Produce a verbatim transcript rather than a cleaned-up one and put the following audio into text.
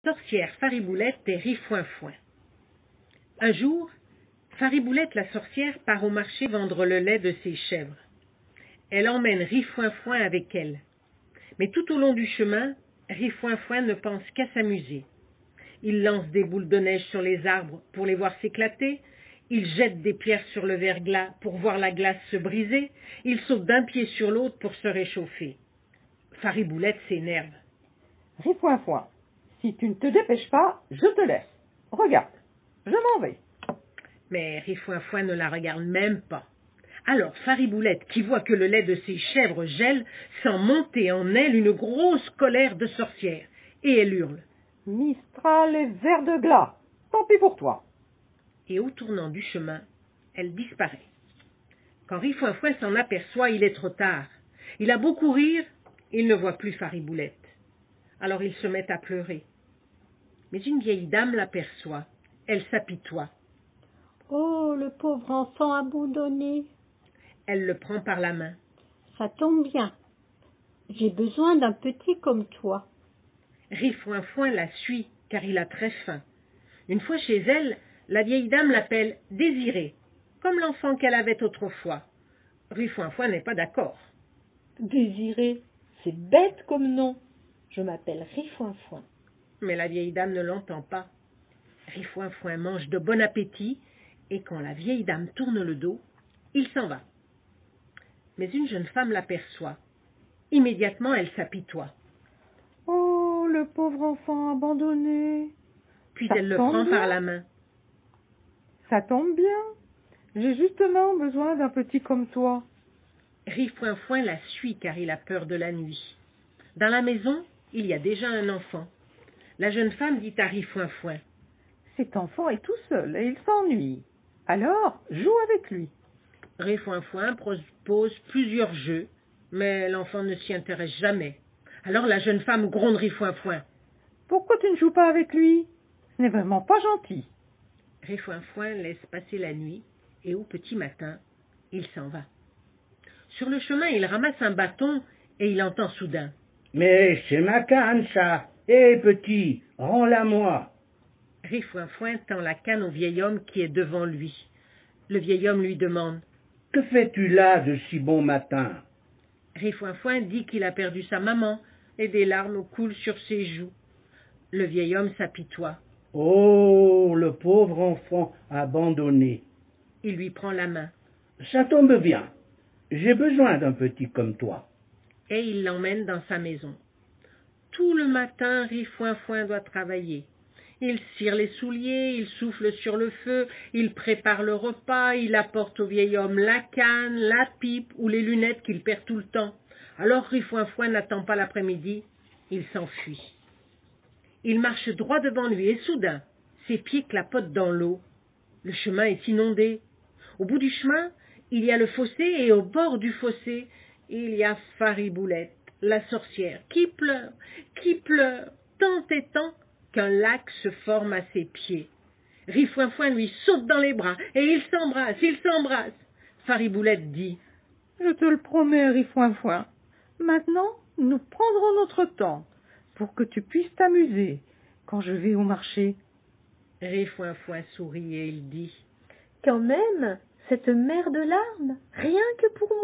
sorcière Fariboulette et Rifoinfoin. Un jour, Fariboulette la sorcière part au marché vendre le lait de ses chèvres. Elle emmène Rifoinfoin avec elle. Mais tout au long du chemin, Rifoinfoin ne pense qu'à s'amuser. Il lance des boules de neige sur les arbres pour les voir s'éclater, il jette des pierres sur le verglas pour voir la glace se briser, il saute d'un pied sur l'autre pour se réchauffer. Fariboulette s'énerve. « Rifoinfoin, si tu ne te dépêches pas, je te laisse. Regarde, je m'en vais. » Mais Rifoinfoin ne la regarde même pas. Alors Fariboulette, qui voit que le lait de ses chèvres gèle, sent monter en elle une grosse colère de sorcière, et elle hurle. « Mistral et verre de glas, tant pis pour toi. » Et au tournant du chemin, elle disparaît. Quand Rifoinfoin s'en aperçoit, il est trop tard. Il a beau courir, il ne voit plus Fariboulette. Alors il se met à pleurer. Mais une vieille dame l'aperçoit. Elle s'apitoie. « Oh, le pauvre enfant abandonné. » Elle le prend par la main. « Ça tombe bien. J'ai besoin d'un petit comme toi. » Rifoinfoin la suit, car il a très faim. Une fois chez elle, la vieille dame l'appelle Désirée, comme l'enfant qu'elle avait autrefois. Rifoinfoin n'est pas d'accord. « Désirée, c'est bête comme nom. Je m'appelle Rifoinfoin. » Mais la vieille dame ne l'entend pas. Rifoinfoin mange de bon appétit, et quand la vieille dame tourne le dos, il s'en va. Mais une jeune femme l'aperçoit. Immédiatement, elle s'apitoie. « Oh, le pauvre enfant abandonné. » Puis Ça elle le tombe prend bien. par la main. « Ça tombe bien. J'ai justement besoin d'un petit comme toi. » Rifoinfoin la suit car il a peur de la nuit. Dans la maison, il y a déjà un enfant. La jeune femme dit à Rifoinfoin. « Cet enfant est tout seul et il s'ennuie. Alors, joue avec lui. » Rifoinfoin propose plusieurs jeux, mais l'enfant ne s'y intéresse jamais. Alors la jeune femme gronde Rifoinfoin. « Pourquoi tu ne joues pas avec lui? Ce n'est vraiment pas gentil. » Rifoinfoin laisse passer la nuit et au petit matin, il s'en va. Sur le chemin, il ramasse un bâton et il entend soudain. « Mais c'est ma canne, ça. Hé, petit, rends-la-moi. » Rifoinfoin tend la canne au vieil homme qui est devant lui. Le vieil homme lui demande. « Que fais-tu là de si bon matin? » Rifoinfoin dit qu'il a perdu sa maman et des larmes coulent sur ses joues. Le vieil homme s'apitoie. « Oh, le pauvre enfant abandonné. » Il lui prend la main. « Ça tombe bien. J'ai besoin d'un petit comme toi. » Et il l'emmène dans sa maison. Tout le matin, Rifoinfoin doit travailler. Il cire les souliers, il souffle sur le feu, il prépare le repas, il apporte au vieil homme la canne, la pipe ou les lunettes qu'il perd tout le temps. Alors Rifoinfoin n'attend pas l'après-midi, il s'enfuit. Il marche droit devant lui et soudain, ses pieds clapotent dans l'eau. Le chemin est inondé. Au bout du chemin, il y a le fossé et au bord du fossé, il y a Fariboulette, la sorcière, qui pleure, qui pleure, tant et tant qu'un lac se forme à ses pieds. Rifoinfoin lui saute dans les bras et ils s'embrassent, ils s'embrassent. Fariboulette dit. « Je te le promets, Rifoinfoin. Maintenant, nous prendrons notre temps pour que tu puisses t'amuser quand je vais au marché. » Rifoinfoin sourit et il dit. « Quand même, cette mer de larmes, rien que pour moi. »